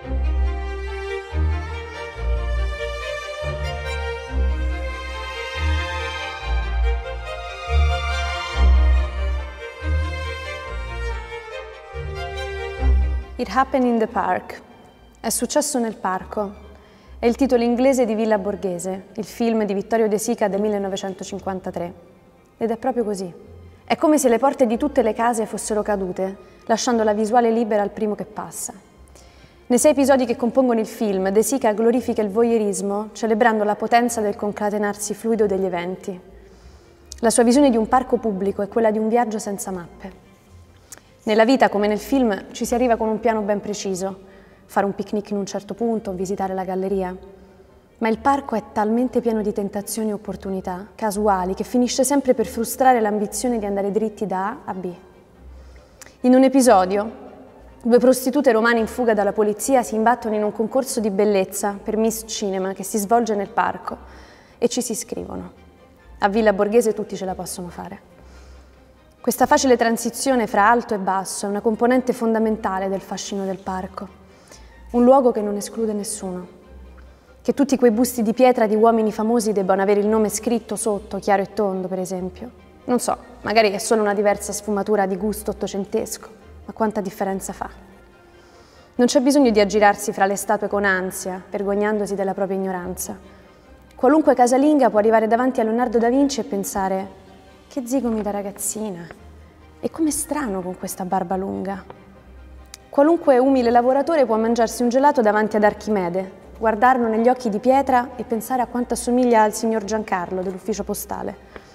It Happened in the Park. È successo nel parco. È il titolo inglese di Villa Borghese, il film di Vittorio De Sica del 1953. Ed è proprio così. È come se le porte di tutte le case fossero cadute, lasciando la visuale libera al primo che passa. Nei 6 episodi che compongono il film, De Sica glorifica il voyeurismo, celebrando la potenza del concatenarsi fluido degli eventi. La sua visione di un parco pubblico è quella di un viaggio senza mappe. Nella vita, come nel film, ci si arriva con un piano ben preciso, fare un picnic in un certo punto, visitare la galleria. Ma il parco è talmente pieno di tentazioni e opportunità, casuali, che finisce sempre per frustrare l'ambizione di andare dritti da A a B. In un episodio, 2 prostitute romane in fuga dalla polizia si imbattono in un concorso di bellezza per Miss Cinema che si svolge nel parco e ci si iscrivono. A Villa Borghese tutti ce la possono fare. Questa facile transizione fra alto e basso è una componente fondamentale del fascino del parco. Un luogo che non esclude nessuno. Che tutti quei busti di pietra di uomini famosi debbano avere il nome scritto sotto, chiaro e tondo, per esempio. Non so, magari è solo una diversa sfumatura di gusto ottocentesco, ma quanta differenza fa. Non c'è bisogno di aggirarsi fra le statue con ansia, vergognandosi della propria ignoranza. Qualunque casalinga può arrivare davanti a Leonardo da Vinci e pensare: che zigomi da ragazzina, e com'è strano con questa barba lunga. Qualunque umile lavoratore può mangiarsi un gelato davanti ad Archimede, guardarlo negli occhi di pietra e pensare a quanto assomiglia al signor Giancarlo dell'ufficio postale.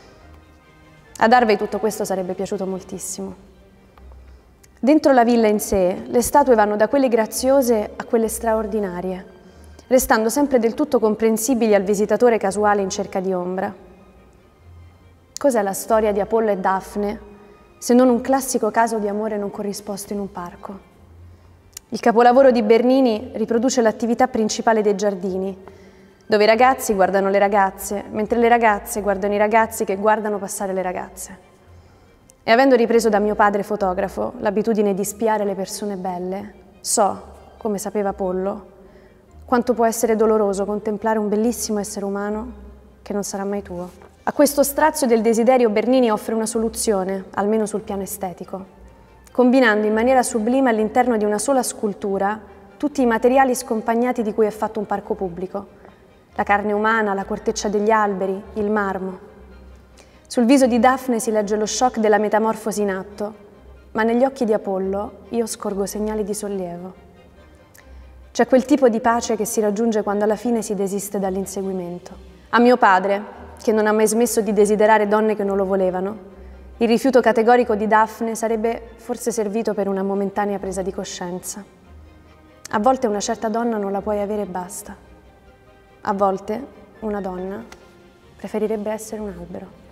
Ad Harvey tutto questo sarebbe piaciuto moltissimo. Dentro la villa in sé, le statue vanno da quelle graziose a quelle straordinarie, restando sempre del tutto comprensibili al visitatore casuale in cerca di ombra. Cos'è la storia di Apollo e Daphne, se non un classico caso di amore non corrisposto in un parco? Il capolavoro di Bernini riproduce l'attività principale dei giardini, dove i ragazzi guardano le ragazze, mentre le ragazze guardano i ragazzi che guardano passare le ragazze. E avendo ripreso da mio padre fotografo l'abitudine di spiare le persone belle, so, come sapeva Apollo, quanto può essere doloroso contemplare un bellissimo essere umano che non sarà mai tuo. A questo strazio del desiderio Bernini offre una soluzione, almeno sul piano estetico, combinando in maniera sublime all'interno di una sola scultura tutti i materiali scompagnati di cui è fatto un parco pubblico: la carne umana, la corteccia degli alberi, il marmo. Sul viso di Daphne si legge lo shock della metamorfosi in atto, ma negli occhi di Apollo io scorgo segnali di sollievo. C'è quel tipo di pace che si raggiunge quando alla fine si desiste dall'inseguimento. A mio padre, che non ha mai smesso di desiderare donne che non lo volevano, il rifiuto categorico di Daphne sarebbe forse servito per una momentanea presa di coscienza. A volte una certa donna non la puoi avere e basta. A volte una donna preferirebbe essere un albero.